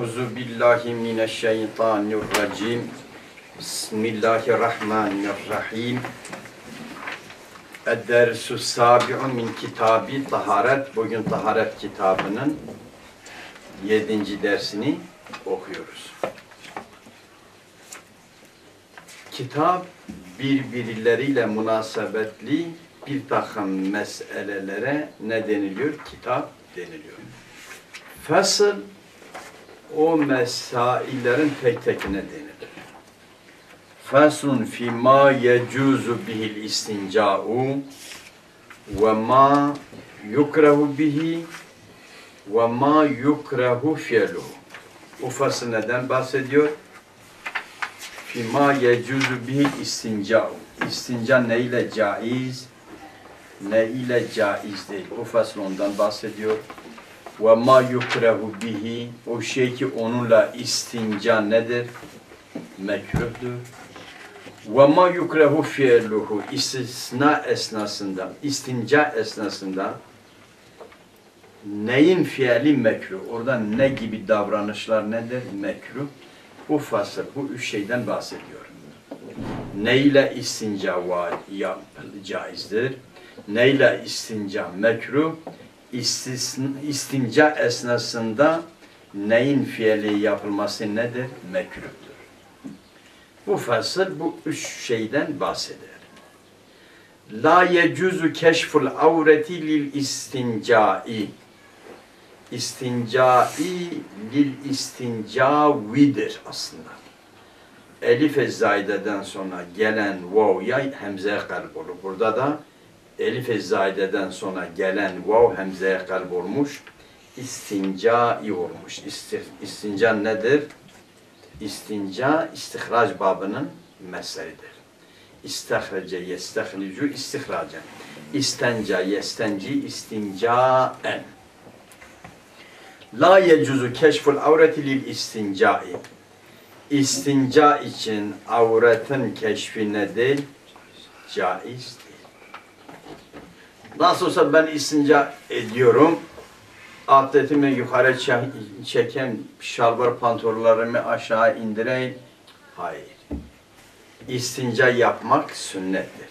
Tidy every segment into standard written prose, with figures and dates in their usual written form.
Euzu billahi mineşşeytanirracim. Bismillahirrahmanirrahim. Ed-dersu sabi'u min kitabi taharet. Bugün taharet kitabının 7. dersini okuyoruz. Kitap birbirleriyle münasebetli bir takım meselelere ne deniliyor? Kitap deniliyor. Fasıl o mesaillerin tek tekine denilir. Faslun fîmâ yecuzu bihil istinca'u ve mâ yukrahu bihi ve mâ yukrahu fi'luhu. Bu fasıl neden bahsediyor? Fîmâ yecuzu bihil istinca'u. İstinca ne ile caiz, ne ile caiz değil. Bu fasıl ondan bahsediyor. Ve ma yukrahu bihi, o şey ki onunla istinca nedir? Mekruhdur. Ve ma yukrahu fi'luhu, istisna esnasında, istinca esnasında neyin fiili mekruh? Orada ne gibi davranışlar nedir? Mekruh. Bu fasıl, bu üç şeyden bahsediyor. Neyle istinca caizdir? Neyle istinca mekruh? İstinca esnasında neyin fiili yapılması nedir? Mekruhtur. Bu fasıl bu üç şeyden bahseder. La yecuzu keşful avreti lil istincai. İstincai lil istincavidir aslında. Elif-i zaideden sonra gelen vav'ya hemze kalb olur. Burada da elif-i zaideden sonra gelen vav hemzeye kalb olmuş. İstincai olmuş. İstinca nedir? İstinca istihraç babının mesleğidir. İstihrece yestehricu istihracen. İstenca yestenci istincaen. La yecuzu keşful avreti lil istincai. İstinca için avretin keşfi ne değil? Caiz değil. Nasıl olsa ben istinca ediyorum. Atletimi yukarı çeken şalvar pantolonlarımı aşağı indireyim. Hayır. İstinca yapmak sünnettir.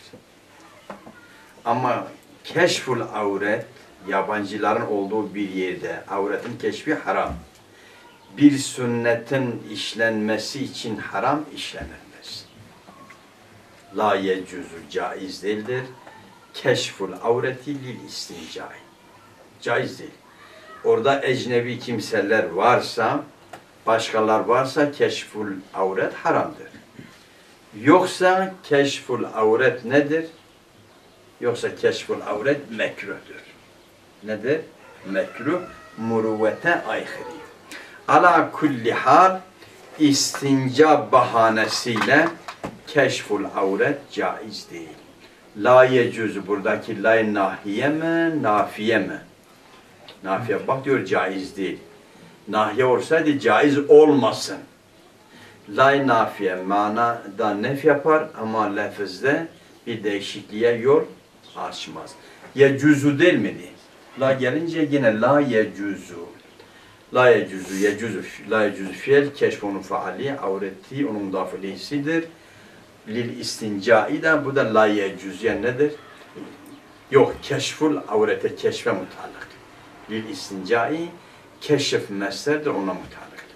Ama keşful avret, yabancıların olduğu bir yerde avretin keşfi haram. Bir sünnetin işlenmesi için haram işlenilmez. La yecuzu caiz değildir. Keşful avreti lil istincai. Caiz değil. Orada ecnebi kimseler varsa, başkalar varsa keşful avret haramdır. Yoksa keşful avret nedir? Yoksa keşful avret mekruhtur. Nedir? Mekruh, muruvvete aykırı. Ala kulli hal istinca bahanesiyle keşful avret caiz değil. La yecuzu buradaki la nahiye mi, nafiye mi? Nafiye bak diyor caiz değil. Nahiye olsaydı caiz olmasın. La nafiye manada nef yapar ama lafızda bir değişikliğe yol açmaz. Yecuzu değil miydi? La gelince yine la yecuzu. La yecuzu, yecuzu, la yecuzu fiil, keşf onun faali, avreti onun dafilisidir. Lil istincai da bu da la yecuz yani nedir? Yok, keşful avrete keşfe mutalak. Lil istincai keşf meslerdir ona mutalıktır.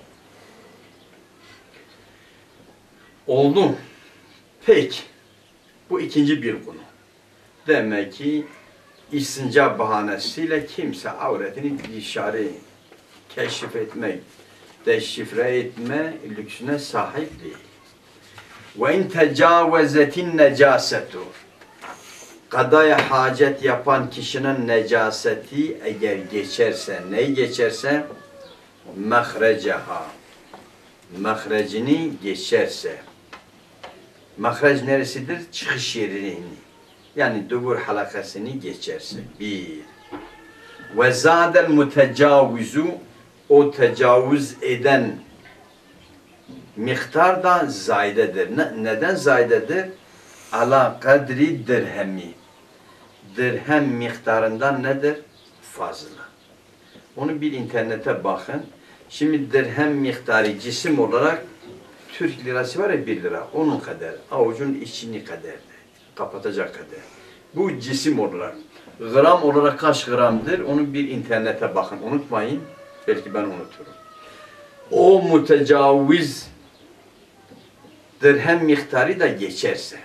Oldu. Peki. Bu ikinci bir konu. Demek ki istinca bahanesiyle kimse avretini dışarı keşif etmek, deşifre etme lüksüne sahip değil. Ve in tecavezetin necasetu. Kadaya hacet yapan kişinin necaseti eğer geçerse, neyi geçerse? Mehrecaha. Mehrecini geçerse. Mehrec neresidir? Çıkış yerini. Yani dubur halakasını geçerse. Bir. Ve zadel mutecavizu, o tecavüz eden miktar da zaydedir. Neden zaydedir? Ala kadri dirhemi. Dirhem miktarından nedir? Fazla. Onu bir internete bakın. Şimdi dirhem miktarı cisim olarak Türk lirası var ya 1 lira. Onun kadar. Avucun içini kadar. Kapatacak kadar. Bu cisim olarak. Gram olarak kaç gramdır? Onu bir internete bakın. Unutmayın. Belki ben unuturum. O mütecaviz dirhem miktarı da geçerse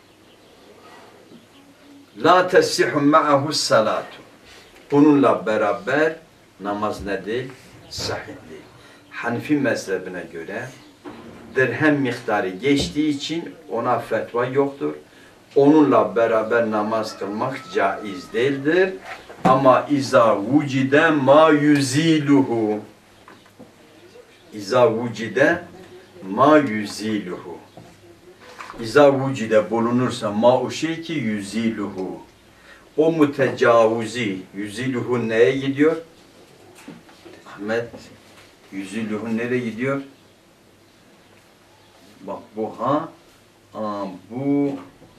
la tesihhu ma'ahu salatu. Bununla beraber namaz ne değil? Sahih değil. Hanifi mezhebine göre dirhem miktarı geçtiği için ona fetva yoktur. Onunla beraber namaz kılmak caiz değildir. Ama iza vucide ma yuziluhu. İza vucide ma yuziluhu. İza vucide bulunursa ma o şey ki yuziluhu. O mütecavizi yuziluhu neye gidiyor? Ahmet, yuziluhu nereye gidiyor? Bak bu ha, bu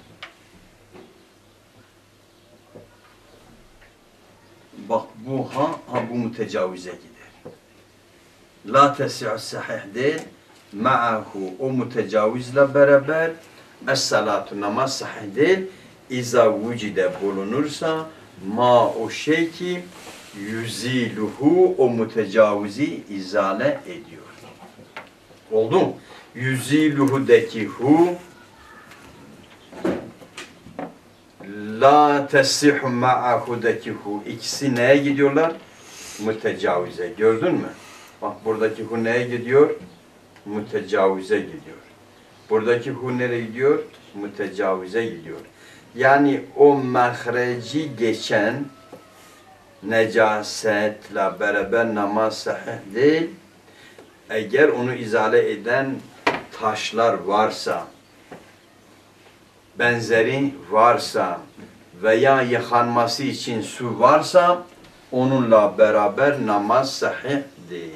bak bu ha, bu mütecavize gider. La tesi'u sahih değil, ma'ahu o mütecavizle beraber es-salatu namaz sahih değil, iza vücide bulunursa ma o şey ki yüziluhu o mütecavizi izale ediyor. Oldu mu? Yüziluhu'daki hu la tesihhu ma'ahu'daki hu ikisi neye gidiyorlar? Mütecavize. Gördün mü? Bak buradaki hu neye gidiyor? Mütecavize gidiyor. Buradaki hu nereye gidiyor? Mütecavize gidiyor. Yani o mahreci geçen necasetle beraber namaz sahih değil. Eğer onu izale eden taşlar varsa, benzeri varsa veya yıkanması için su varsa onunla beraber namaz sahih değil.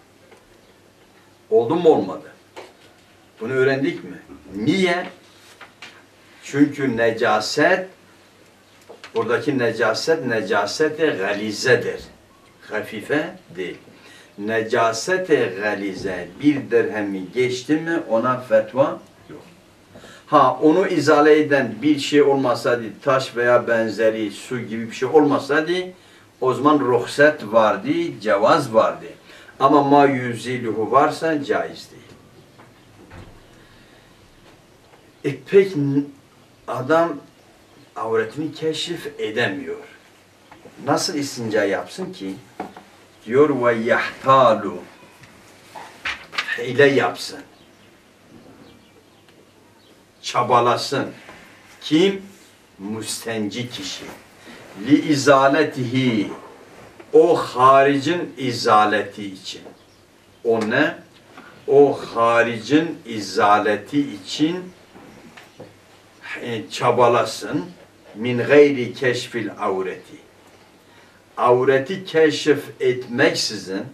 Oldu mu olmadı? Bunu öğrendik mi? Niye? Çünkü necaset, buradaki necaset-i galizedir. Hafife değil. Necaset-i galize bir dirhemi geçti mi ona fetva yok. Ha onu izale eden bir şey olmasaydı, taş veya benzeri su gibi bir şey olmasaydı o zaman ruhsat vardı, cevaz vardı. Ama ma yüziluhu varsa caiz değil. Peki adam avretini keşif edemiyor. Nasıl istinca yapsın ki? Diyor ve yahtalu. Hile yapsın. Çabalasın. Kim? Müstenci kişi. Li izaletihi. O haricin izaleti için. O ne? O haricin izaleti için çabalasın. Min gayri keşfil avreti. Avreti keşif etmeksizin,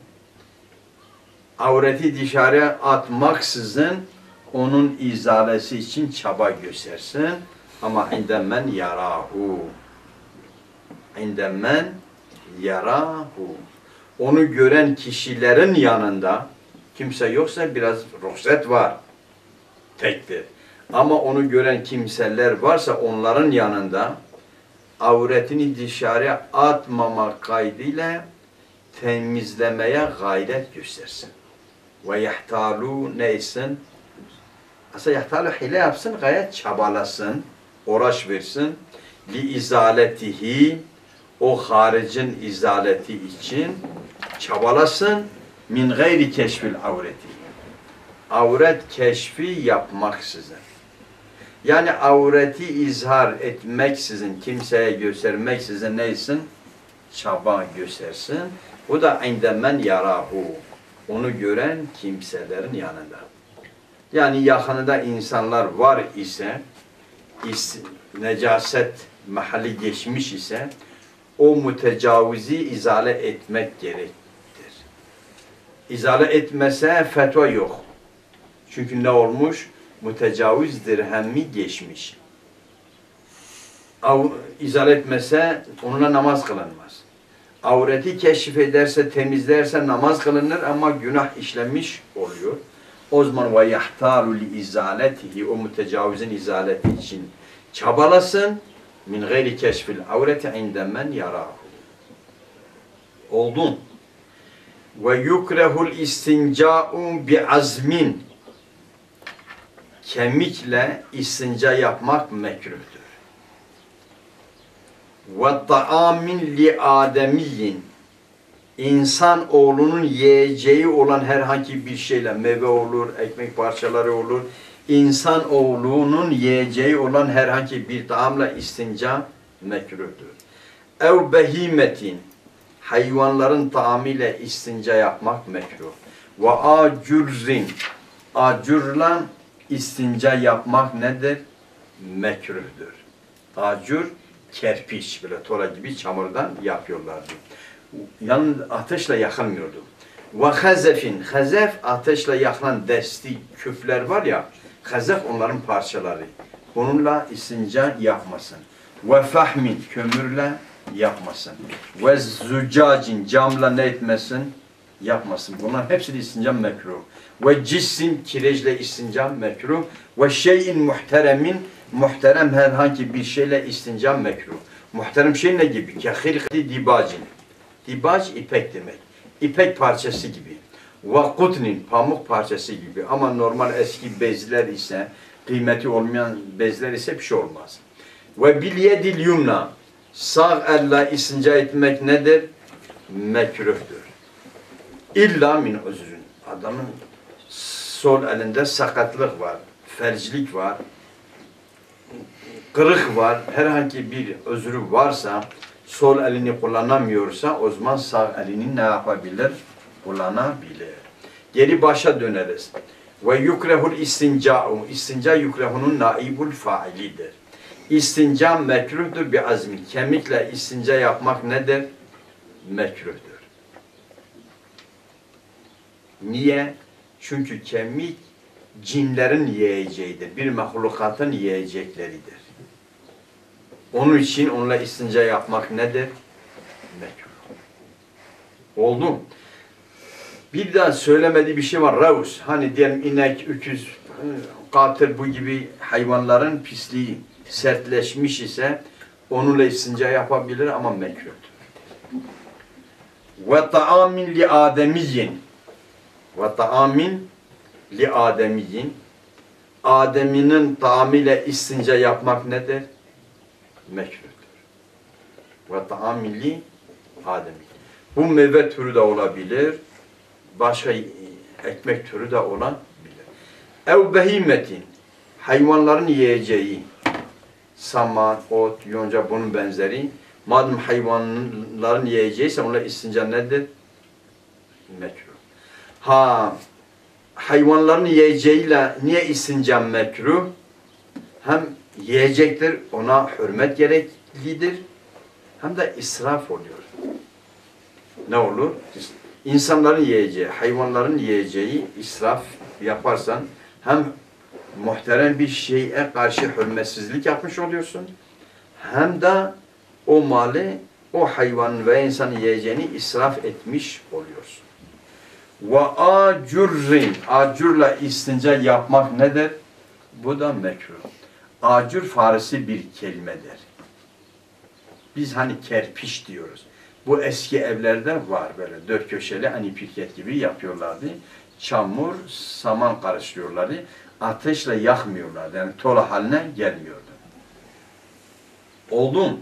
avreti dışarıya atmaksızın onun izalesi için çaba göstersin. Ama indemen yarahu. İndemen yarahu. Onu gören kişilerin yanında kimse yoksa biraz ruhsat var. Tektir. Ama onu gören kimseler varsa onların yanında avretini dışarıya atmamak kaydıyla temizlemeye gayret göstersin. Ve yahtalu neysin? Aslında yahtalu hile yapsın, gayet çabalasın, uğraş versin. Li izaletihi, o haricin izaleti için çabalasın. Min gayri keşfil avreti. Avret keşfi yapmaksızın. Yani avreti izhar etmeksizin, kimseye göstermeksizin neysin? Çaba göstersin. O da indemen yarahu. Onu gören kimselerin yanında. Yani yakınında insanlar var ise, necaset mahalli geçmiş ise, o mütecavizi izale etmek gerektir. İzale etmese fetva yok. Çünkü ne olmuş? Mütecaviz dirhemi geçmiş. İzale etmese onunla namaz kılınmaz. Avreti keşfederse, temizlerse namaz kılınır ama günah işlenmiş oluyor. O zaman ve yahtaru li izaletihi, o mütecavizin izaleti için çabalasın. Min gayri keşfil avreti inde men yarahu. Oldun. Ve yukrehul istinca'u bi azmin. Kemikle istinca yapmak mekruhtur. Ve ta'amin li ademiyyin. İnsan oğlunun yiyeceği olan herhangi bir şeyle, meyve olur, ekmek parçaları olur, İnsan oğlunun yiyeceği olan herhangi bir taamla istinca mekruhtur. Ev behimetin, hayvanların taamıyla istinca yapmak mekruh. Ve acurrin, acurla istinca yapmak nedir? Mekruhtur. Acur, kerpiç, böyle tora gibi çamurdan yapıyorlardı. Yalnız ateşle yakılmıyordu. Ve hazefin, hazef ateşle yakılan desti, küfler var ya, hazef onların parçaları. Onunla istinca yapmasın. Ve fahmin, kömürle yapmasın. Ve züccacin, camla ne etmesin? Yapmasın. Bunlar hepsi de istinca mekruh. Ve cissin, kireçle istinca mekruh. Ve şeyin muhteremin, muhterem herhangi bir şeyle istinca mekruh. Muhterem şey ne gibi? Kehirkli dibacin. Dibac ipek demek. İpek parçası gibi. Ve kutnin, pamuk parçası gibi. Ama normal eski bezler ise, kıymeti olmayan bezler ise bir şey olmaz. Ve bilyedil yumna, sağ elle istinca etmek nedir? Mekruhtur. İlla min uzrün. Adamın sol elinde sakatlık var, felçlik var, kırık var, herhangi bir özrü varsa, sol elini kullanamıyorsa, o zaman sağ elini ne yapabilir? Kullanabilir. Geri başa döneriz. Ve yukrehul istinca'u. İstinca yukrehunun naibul failidir. İstinca mekruhtur bi azmi. Kemikle istinca yapmak nedir? Mekruhtur. Niye? Çünkü kemik cinlerin yiyeceğidir. Bir mahlukatın yiyecekleridir. Onun için onunla istinca yapmak nedir? Mekruh. Oldu. Bir daha söylemediği bir şey var. Raus. Hani diyelim inek, öküz, katır bu gibi hayvanların pisliği sertleşmiş ise onunla istinca yapabilir ama mekruhtur. Ve ta'amin li ademiyyin. Ve ta'amin li ademiyyin. Ademinin taamıyla istinca yapmak nedir? Mekruhtur. Ve ta'amin li ademiyyin. Bu meyve türü de olabilir. Başka ekmek türü de olabilir. Ev behimetin, hayvanların yiyeceği, saman, ot, yonca bunun benzeri. Madem hayvanların yiyeceğiyse onunla istinca nedir? Mekruh. Ha, hayvanların yiyeceğiyle niye istinca mekruh? Hem yiyecektir, ona hürmet gereklidir, hem de israf oluyor. Ne olur? İnsanların yiyeceği, hayvanların yiyeceği israf yaparsan hem muhterem bir şeye karşı hürmetsizlik yapmış oluyorsun, hem de o malı, o hayvanın ve insanın yiyeceğini israf etmiş oluyorsun. Ve acurrin, acurla istinca yapmak nedir? Bu da mekruh. Acur Farisi bir kelimedir. Biz hani kerpiç diyoruz. Bu eski evlerde var böyle dört köşeli hani pirket gibi yapıyorlardı. Çamur, saman karıştırıyorlardı. Ateşle yakmıyorlardı. Yani tola haline gelmiyordu. Oldum.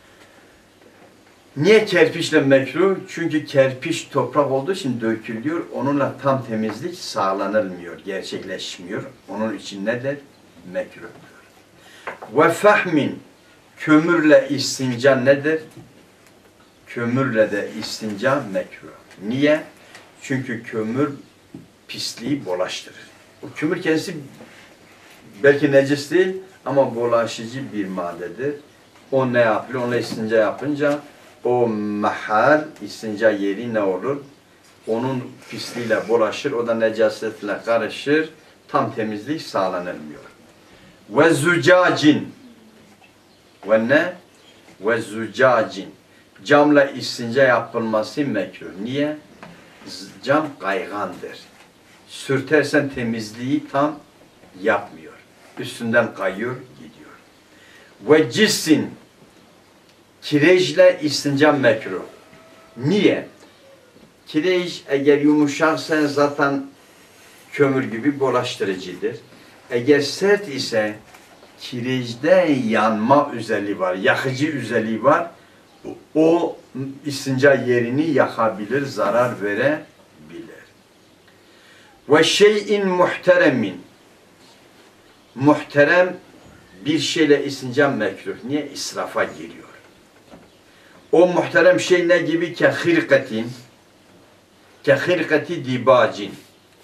Niye kerpiçle mekruh? Çünkü kerpiç toprak olduğu için dökülüyor. Onunla tam temizlik sağlanılmıyor, gerçekleşmiyor. Onun için nedir? Mekruhtur. Ve fahmin, kömürle istinca nedir? Kömürle de istinca mekruh. Niye? Çünkü kömür pisliği bulaştırır. O kömür kendisi belki necis değil ama bulaşıcı bir maddedir. O ne yapıyor? Onunla istinca yapınca o mahal, istinca yeri ne olur? Onun pisliğiyle bulaşır, o da necasetle karışır, tam temizlik sağlanılmıyor. Ve züccacin. Ve ne? Ve züccacin. Camla istinca yapılması mekruh. Niye? Cam kaygandır. Sürtersen temizliği tam yapmıyor. Üstünden kayıyor, gidiyor. Ve cissin, kireçle istinca mekruh. Niye? Kireç eğer yumuşaksa zaten kömür gibi bulaştırıcıdır. Eğer sert ise kireçte yanma özelliği var, yakıcı özelliği var. O istinca yerini yakabilir, zarar verebilir. Ve şeyin muhteremin, muhterem bir şeyle istinca mekruh. Niye? İsrafa giriyor. O muhterem şey ne gibi? Kehirkati dibacin.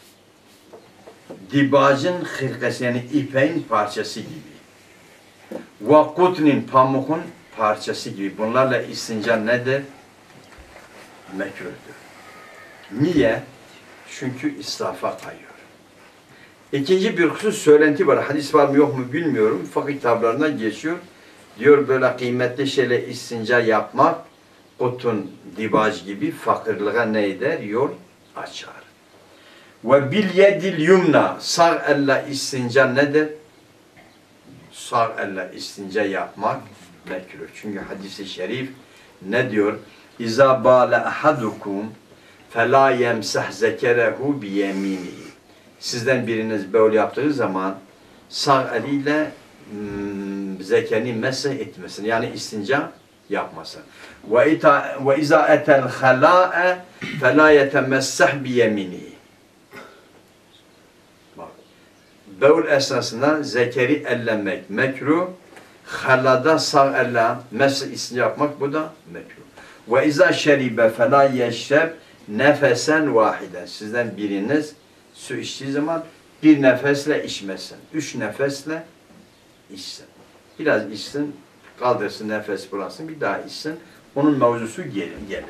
Dibacın hırkası yani ipeğin parçası gibi. Ve kutnin pamukun parçası gibi. Bunlarla istinca nedir? Mekruhtur. Niye? Çünkü israfa kayıyor. İkinci bir husus söylenti var. Hadis var mı yok mu bilmiyorum. Fakir kitaplarından geçiyor. Diyor böyle kıymetli şeyle istinca yapmak kutun dibaj gibi fakirliğe ne eder? Yol açar. Ve bil yedil yumna sağ elle istinca nedir? Sağ elle istinca yapmak mekruh. Çünkü hadis-i şerif ne diyor? İza bâle ahadukum felâ yemsah zekerehu biyeminihi. Sizden biriniz böyle yaptığı zaman sağ eliyle zekerini mesih etmesin. Yani istinca yapmasın. Ve izâ etel halâe felâ yetemessah biyeminihi. Bevl esnasında zekeri ellemek mekruh, halada sağ elle mesih istinca yapmak bu da mekruh. Ve izâ şeribe felâ yeşreb nefesen vahiden. Sizden biriniz su içtiği zaman bir nefesle içmesin. 3 nefesle içsin. Biraz içsin, kaldırsın, nefes bıraksın, bir daha içsin. Onun mevzusu gelir.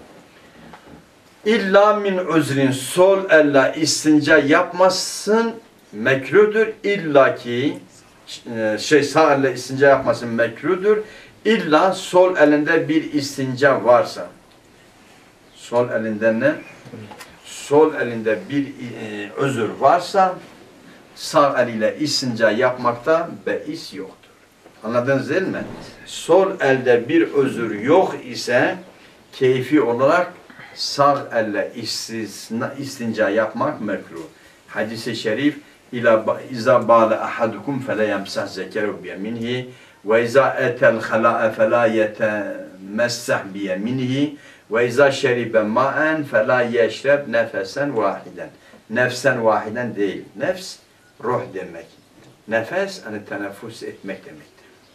İlla min üzrin sol elle istinca yapmasın mekruhdur. İlla ki sağ elle istinca yapmasın mekruhdur. İlla sol elinde bir istinca varsa. Sol elinde ne? Sol elinde bir özür varsa sağ eliyle istinca yapmakta beis yoktur. Anladınız değil mi? Sol elde bir özür yok ise keyfi olarak sağ elle istinca yapmak mekruh. Hadis-i şerif İza bâle ahadukum fele yemsah zekerehu biyeminihi ve izâ etel halâe felâ yetemessah biyeminihi ve izâ şeribe mâen felâ yeşreb nefesen vahiden. Nefsen vahiden değil. Nefs ruh demek. Nefes hani teneffüs etmek demektir.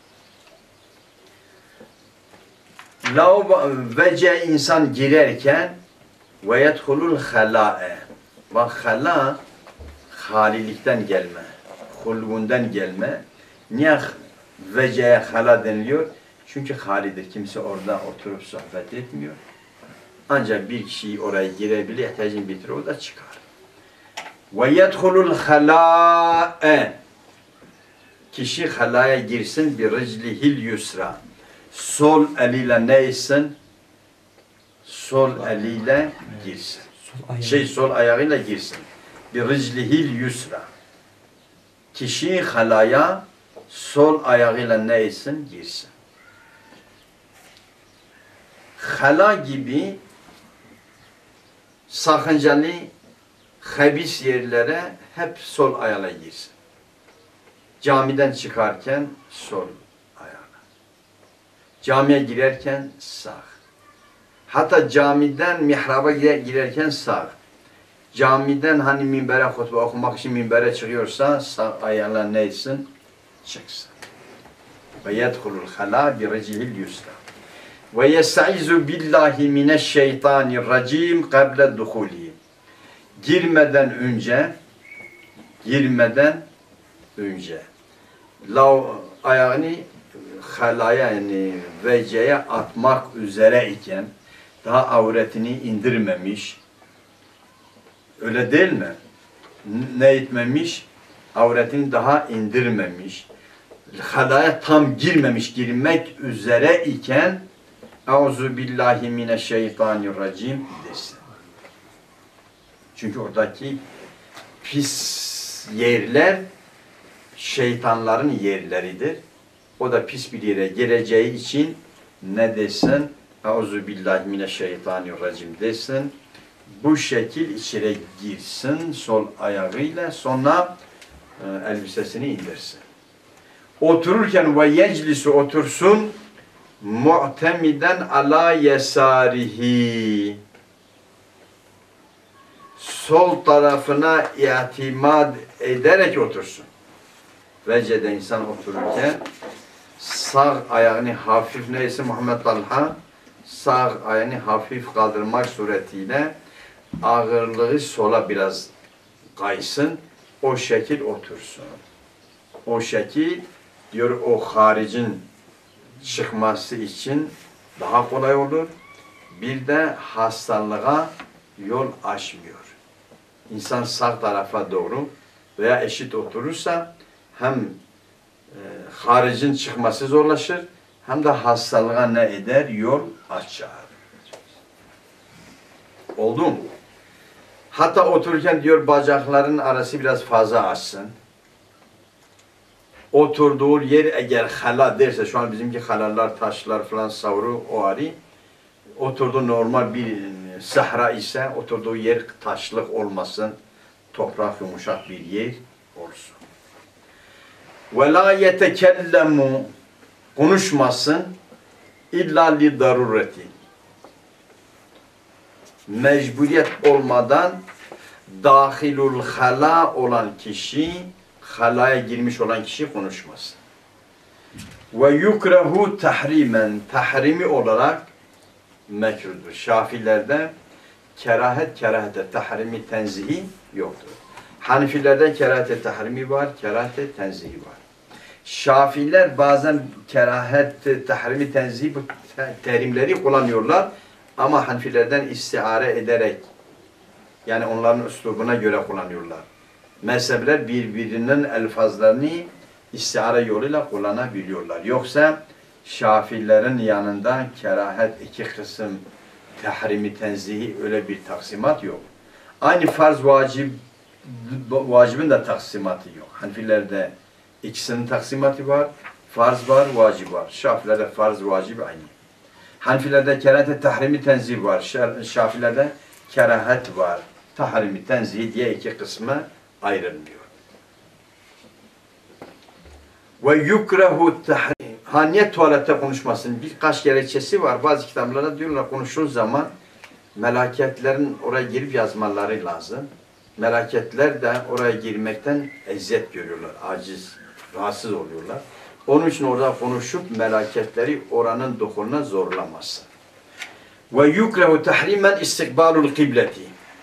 Vece insan girerken ve yedhulul halâe. Bak halâ halilikten gelme, hulvundan gelme. Niye veceye hala deniliyor? Çünkü halidir. Kimse orada oturup sohbet etmiyor. Ancak bir kişi oraya girebilir, ihtiyacını bitirir, o da çıkar. Ve yedhulul halâe. Kişi halaya girsin bir riclihil yusra. Sol eliyle ne etsin? Sol eliyle girsin. Sol ayağıyla girsin. Bir riclihil yusra. Kişi halaya sol ayağıyla ne etsin? Girsin. Hala gibi sakıncalı, habis yerlere hep sol ayağıyla girsin. Camiden çıkarken sol ayağına. Camiye girerken sağ. Hatta camiden mihraba girerken sağ. Camiden hani minbere hutbe okumak için minbere çıkıyorsa sağ ayağıyla ne etsin? Çıksın. Ve yedhulul halâ bi recihil yusra. Ve yestaizu billahi mineşşeytanirracim kable duhuli. Girmeden önce ayağını halaya yani veceye atmak üzere iken daha avretini indirmemiş. Öyle değil mi? Ne etmemiş? Avretini daha indirmemiş. Halaya tam girmemiş, girmek üzere iken Euzu billahi mineşşeytanirracim desin. Çünkü oradaki pis yerler şeytanların yerleridir. O da pis bir yere geleceği için ne desin? Euzu billahi mineşşeytanirracim desin. Bu şekil içeri girsin sol ayağıyla, sonra elbisesini indirsin. Otururken ve yeclisu otursun mu'temiden ala yesarihi, sol tarafına itimat ederek otursun. Vecede insan otururken sağ ayağını hafif, neyse Muhammed Talha, sağ ayağını hafif kaldırmak suretiyle ağırlığı sola biraz kaysın, o şekil otursun. O şekil diyor, o haricin çıkması için daha kolay olur. Bir de hastalığa yol açmıyor. İnsan sağ tarafa doğru veya eşit oturursa hem haricin çıkması zorlaşır, hem de hastalığa ne eder? Yol açar. Oldu mu? Hatta otururken diyor bacakların arası biraz fazla açsın. Oturduğu yer eğer hala derse, şu an bizimki halalar, taşlar falan savru o ari. Oturduğu normal bir sahra ise oturduğu yer taşlık olmasın. Toprak yumuşak bir yer olsun. Ve la yetekellemu, konuşmasın illa li darureti. Mecburiyet olmadan dahilul hala olan kişi, halaya girmiş olan kişi konuşmasın. Ve yukrahu tahrimen, tahrimi olarak mekruhdur. Şafilerde kerahete tahrimi tenzihi yoktur. Hanefilerde kerahete tahrimi var, kerahete tenzihi var. Şafiler bazen kerahet tahrimi tenzihi bu terimleri kullanıyorlar ama Hanefilerden istiare ederek, yani onların üslubuna göre kullanıyorlar. Mezhepler birbirinin elfazlarını istiare yoluyla kullanabiliyorlar. Yoksa Şafilerin yanında kerahet iki kısım, tahrimi tenzihi, öyle bir taksimat yok. Aynı farz vacibin de taksimatı yok. Hanefilerde ikisinin taksimatı var. Farz var, vacib var. Şafilerde farz, vacib aynı. Hanefilerde kerahet tahrimi tenzih var. Şafilerde kerahet var. Tahrimi tenzih diye iki kısmı ayrılmıyor. Ve yukrahu tahrim. Niye tuvalette konuşmasın? Birkaç gerekçesi var. Bazı kitaplarda diyorlar konuştuğun zaman melaketlerin oraya girip yazmaları lazım. Melaketler de oraya girmekten eziyet görüyorlar. Aciz, rahatsız oluyorlar. Onun için orada konuşup melaketleri oranın dokununa zorlamasın. Ve yukrehu tahrimen istikbalul kıbleti.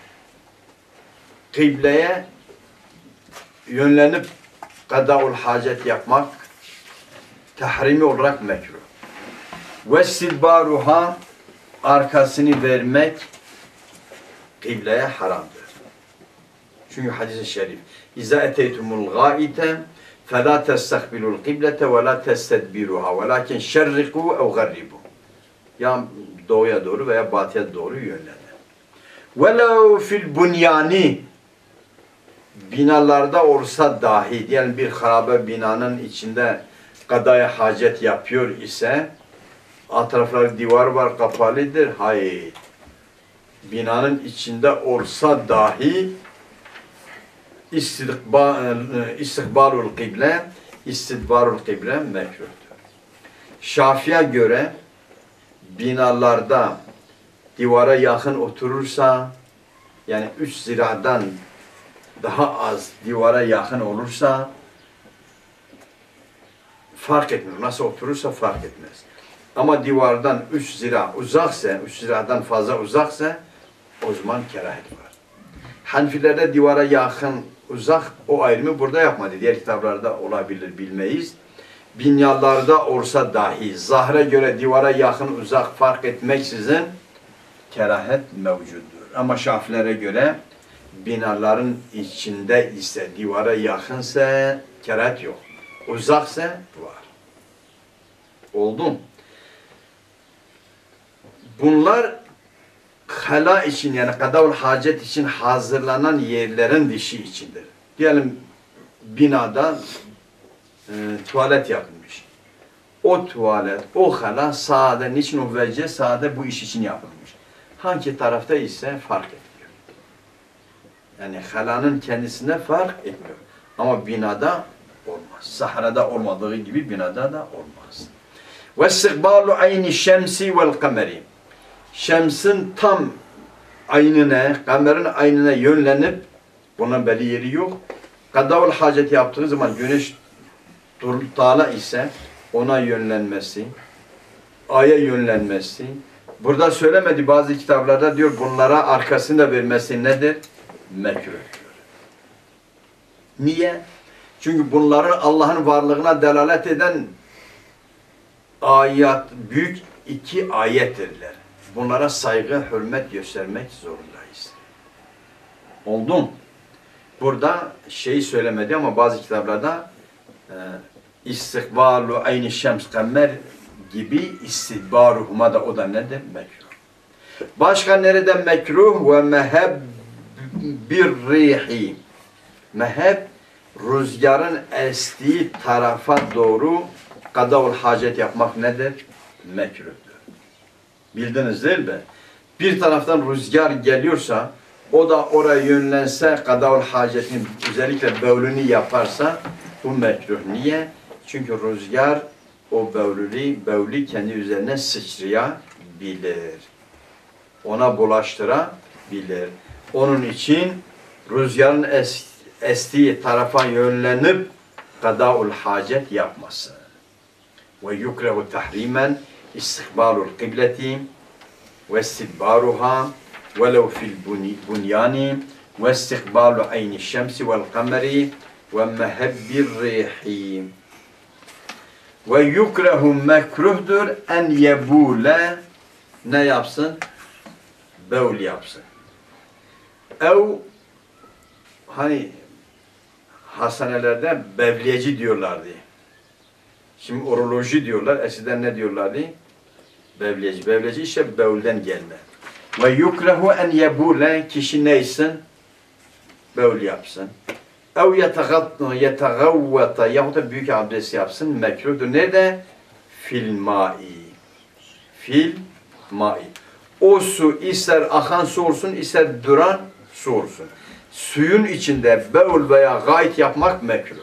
Kıbleye yönlenip kadaul hacet yapmak tahrimi olarak mekruh. Ve silbaruha, arkasını vermek kıbleye haramdır. Çünkü hadis-i şerif İza eteytumul gâite فَلَا تَسْتَقْبِلُوا الْقِبْلَةَ وَلَا تَسْتَدْبِرُوهَا وَلَكِنْ شَرِّقُوا اَوْ غَرِّبُوا. Ya doğuya doğru veya batıya doğru yönlenir. وَلَوْ فِي الْبُنْيَانِ, binalarda olsa dahi, diyelim bir harabe binanın içinde kadaya hacet yapıyor ise, alt tarafları divar var, kapalıdır. Hayır. Binanın içinde olsa dahi istikbalul kıble, istidbarul kıble mekruhtur. Şafi'ye göre binalarda divara yakın oturursa, yani 3 ziradan daha az divara yakın olursa fark etmiyor. Nasıl oturursa fark etmez. Ama divardan 3 zira uzaksa, 3 ziradan fazla uzaksa o zaman kerahet var. Hanefilerde divara yakın, uzak, o ayrımı burada yapmadı. Diğer kitaplarda olabilir, bilmeyiz. Binalarda olsa dahi zahre göre divara yakın, uzak fark etmeksizin kerahet mevcuttur. Ama Şafilere göre binaların içinde ise, divara yakınsa kerahet yok. Uzaksa var. Oldu mu? Bunlar hala için yani kadavul hacet için hazırlanan yerlerin dışı içindir. Diyelim binada tuvalet yapılmış. O tuvalet, o hala sade, niçin o vecce sade bu iş için yapılmış. Hangi tarafta ise fark etmiyor. Yani halanın kendisine fark etmiyor. Ama binada olmaz. Sahrada olmadığı gibi binada da olmaz. وَالسِّقْبَالُ عَيْنِ الشَّمْسِ وَالْقَمَرِ Şems'in tam aynına, kamerin aynına yönlenip, bunun belli yeri yok. Kadavul hacet yaptığı zaman güneş tala ise ona yönlenmesi, aya yönlenmesi. Burada söylemedi bazı kitaplarda diyor bunlara arkasını da vermesi nedir? Mekruh. Niye? Çünkü bunların Allah'ın varlığına delalet eden ayet, büyük iki ayettirler. Bunlara saygı, hürmet göstermek zorundayız. Oldu mu? Burada şey söylemedi ama bazı kitaplarda istikbalu aynı şems kamer gibi istidbaruhuma da o da nedir? Mekruh. Başka nereden mekruh? Ve meheb bir rihi. Meheb rüzgarın estiği tarafa doğru kadavul hacet yapmak nedir? Mekruhtur. Bildiniz değil mi? Bir taraftan rüzgar geliyorsa o da oraya yönlense kadavul hacetini özellikle bevlünü yaparsa bu mekruh. Niye? Çünkü rüzgar o bevlü kendi üzerine sıçrayabilir. Ona bulaştırabilir. Onun için rüzgarın estiği tarafa yönlenip kadavul hacet yapması. Ve yukrehu tahrimen istikbalul kıbleti ve istidbaruha velev fil bunyani ve istikbalu ayni şemsi vel kameri ve mehebbir rihi ve yukrehu mekruhdur en yebule ne yapsın? Bevl yapsın. Ev hani hastanelerde bevliyeci diyorlardı. Şimdi uroloji diyorlar. Eskiden ne diyorlardı? Bevliyeci. Bevliyeci işte bevlden gelme. Ve yukrehu en yebule kişi neysin? Bevl yapsın. Ev yetagavvata yahut da büyük abdest yapsın. Mekruhdur. Nerede? Fil mai. Fil mai. O su ister akan su olsun, ister duran su olsun. Suyun içinde bevl veya gayet yapmak mekruh.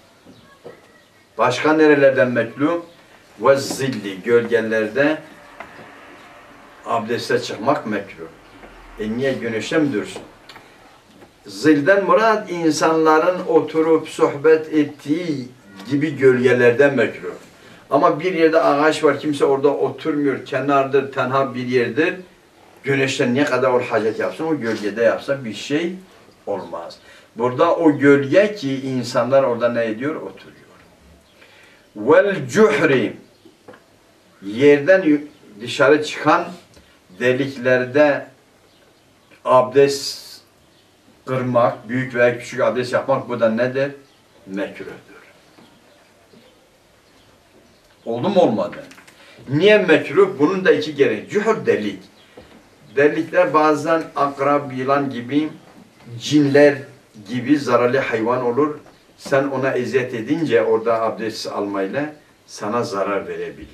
Başka nerelerden mekruh? Ve zilli, gölgelerde abdeste çıkmak mekruh. Niye güneşe mi dursun? Zilden murad insanların oturup sohbet ettiği gibi gölgelerden mekruh. Ama bir yerde ağaç var, kimse orada oturmuyor, kenardır, tenha bir yerdir. Güneşten ne kadar o hacet yapsın, o gölgede yapsa bir şey olmaz. Burada o gölge ki insanlar orada ne ediyor? Oturuyor. Vel cuhri, yerden dışarı çıkan deliklerde abdest kırmak, büyük veya küçük abdest yapmak bu da nedir? Mekruhtur. Oldu mu olmadı? Niye mekruh? Bunun da iki gereği. Cuhur delik. Delikler bazen akrab, yılan gibi, cinler gibi zararlı hayvan olur. Sen ona eziyet edince orada abdest almayla sana zarar verebilir.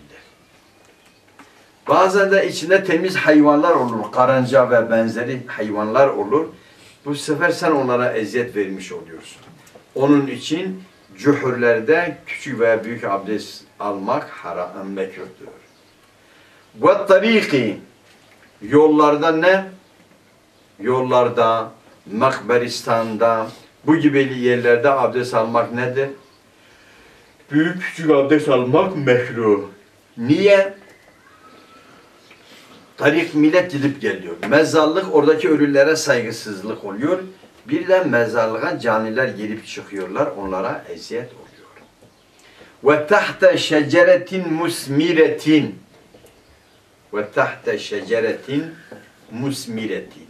Bazen de içinde temiz hayvanlar olur. Karınca ve benzeri hayvanlar olur. Bu sefer sen onlara eziyet vermiş oluyorsun. Onun için cuhurlerde küçük veya büyük abdest almak haram, mekruhtur. Ve tariki, yollarda ne? Yollarda, makberistan'da, bu gibi yerlerde abdest almak nedir? Büyük küçük abdest almak mekruh. Niye? Tarik millet gidip geliyor. Mezarlık oradaki ölülere saygısızlık oluyor. Bir de mezarlığa caniler girip çıkıyorlar. Onlara eziyet oluyor. Ve tahte şeceretin musmiretin. Ve tahte şeceretin musmiretin.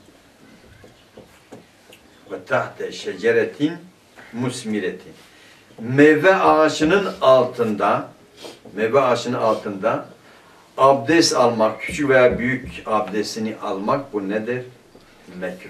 Ve tahte şeceretin musmiretin. Meyve ağacının altında Abdest almak, küçük veya büyük abdestini almak bu nedir? Mekruh.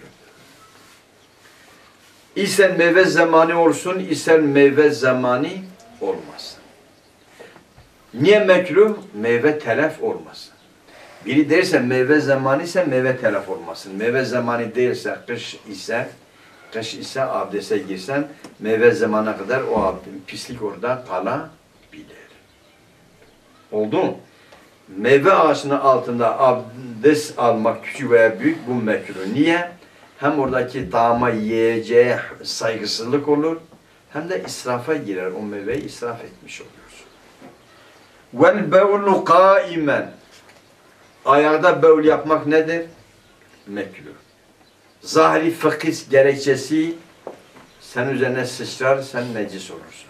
İster meyve zamanı olsun, ister meyve zamanı olmasın. Niye mekruh? Meyve telef olmasın. Biri derse meyve zamanı ise meyve telef olmasın. Meyve zamanı değilse, kış ise abdeste girsen meyve zamana kadar o pislik orada kalabilir. Oldu mu? Meyve ağacının altında abdest almak küçük veya büyük bu mekruh. Niye? Hem oradaki tama yiyeceğe saygısızlık olur hem de israfa girer. O meyveyi israf etmiş oluyorsun. Vel bevlu kaimen. Ayakta bevl yapmak nedir? Mekruh. Zahiri fıkıh gerekçesi sen üzerine sıçrar, sen necis olursun.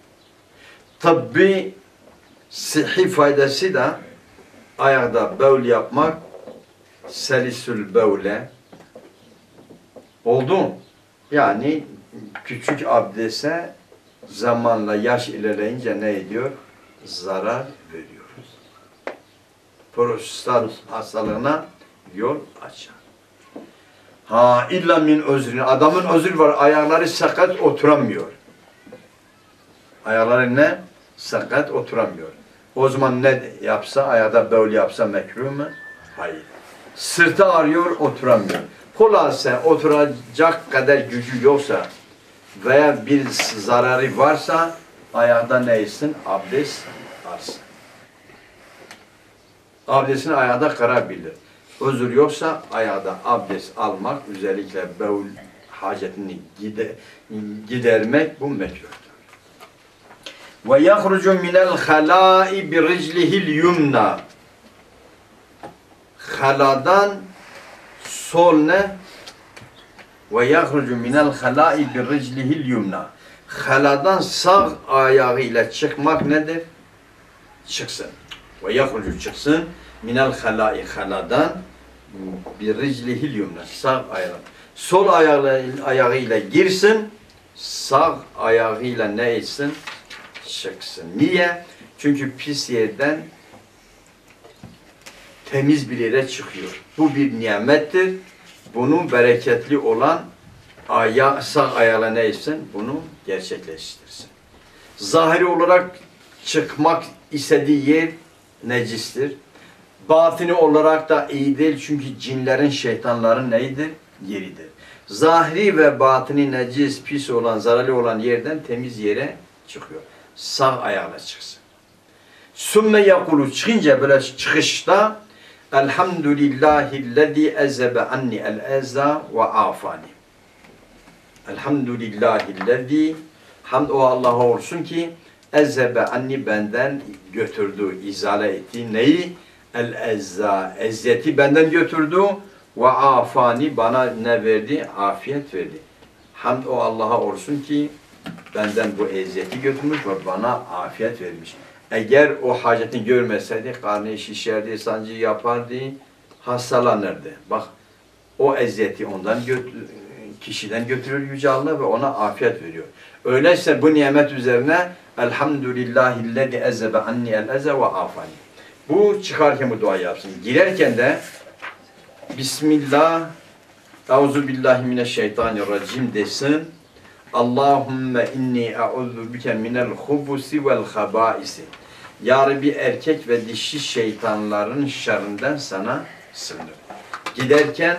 Tıbbi sıhhi faydası da ayakta bevl yapmak selisül bevle oldu mu? Yani küçük abdeste zamanla yaş ilerleyince ne ediyor? Zarar veriyoruz. Prostat hastalığına yol açar. Ha illa min özrün. Adamın özrü var. Ayakları sakat oturamıyor. Ayakları ne? Sakat oturamıyor. O zaman ne yapsa, ayakta bevl yapsa mekruh mu? Hayır. Sırtı ağrıyor, oturamıyor. Hulasa oturacak kadar gücü yoksa veya bir zararı varsa ayakta ne etsin? Abdest alsın. Abdestini ayakta kırabilir. Özür yoksa ayakta abdest almak, özellikle bevl hacetini gidermek bu mekruhtur. Ve yahrucu minel halai bi riclihil yumna. Haladan sol ne? Ve yahrucu minel halai bi riclihil yumna. Haladan sağ ayağıyla çıkmak nedir? Çıksın. Ve yahrucu çıksın minel halai haladan bi riclihil yumna. Sağ ayağı. Sol ayağıyla girsin, sağ ayağıyla ne etsin? Çıksın. Niye? Çünkü pis yerden temiz bir yere çıkıyor. Bu bir nimettir. Bunun bereketli olan sağ ayağıyla ne etsin? Bunu gerçekleştirsin. Zahiri olarak çıkmak istediği yer necistir. Batini olarak da iyi değil çünkü cinlerin, şeytanların neyidir? Yeridir. Zahiri ve batini necis, pis olan, zararlı olan yerden temiz yere çıkıyor. Sağ ayağına çıksın. Sümme yakulu çıkınca böyle çıkışta Elhamdülillahillezî ezzebe anni el-eza ve afani. Elhamdülillahillezî hamd o Allah'a olsun ki ezzebe anni benden götürdü, izale etti. Neyi? El-ezza, eziyeti benden götürdü ve afani bana ne verdi? Afiyet verdi. Hamd o Allah'a olsun ki benden bu eziyeti götürmüş ve bana afiyet vermiş. Eğer o hacetini görmeseydi karnı şişerdi, sancı yapardı, hastalanırdı. Bak o eziyeti ondan kişiden götürür Yüce Allah ve ona afiyet veriyor. Öyleyse bu nimet üzerine Elhamdülillahillezî ezzebe anni el-eze ve afani. Bu çıkarken bu dua yapsın. Girerken de Bismillah Euzubillahimineşşeytanirracim desin. Allahümme inni e'udhu bike minel hubusi vel habaisi. Ya Rabbi erkek ve dişi şeytanların şerrinden sana sığınırım. Giderken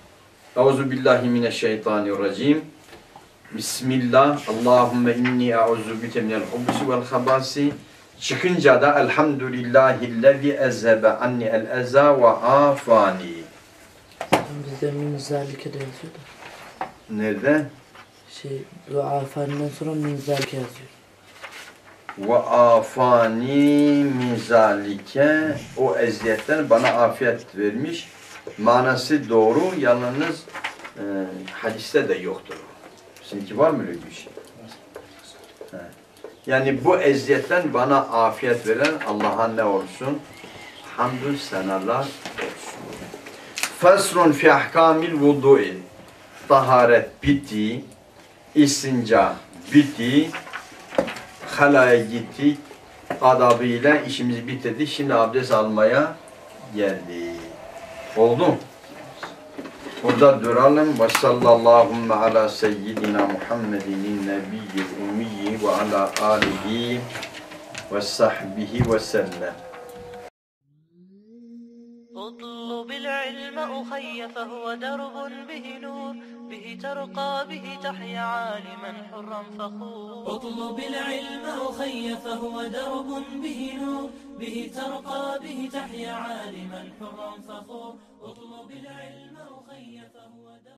Euzubillahimineşşeytanirracim. Bismillah. Allahümme inni e'udhu bike minel hubusi vel habasi. Çıkınca da Elhamdülillahillezî ezzebe anni el-eza ve afani. Bizde minzalike de yazıyor da. Nerede? Bu afaninden sonra minzalike yazıyor. Ve afani mizalike, o eziyetten bana afiyet vermiş. Manası doğru, yalnız hadiste de yoktur. Sizinki var mı öyle bir şey? Yani bu eziyetten bana afiyet veren Allah'a ne olsun? Hamdü senalar olsun. Fesrun fi ahkamil vudu'i. Taharet bitti, istinca bitti, halaya gittik, adabıyla işimizi bitirdik. Şimdi abdest almaya geldik. Oldu. Burada duralım. Ve sallallahu ala seyyidina Muhammedin nebiyyil ummiyi ve ala alihi ve sahbihi ve sellem. اطلب العلم أخي فهو درب به نور به ترقى به تحيا عالما حرا فخور اطلب العلم أخي فهو درب به نور به ترقى به تحيا عالما حرا فخور اطلب العلم أخي فهو درب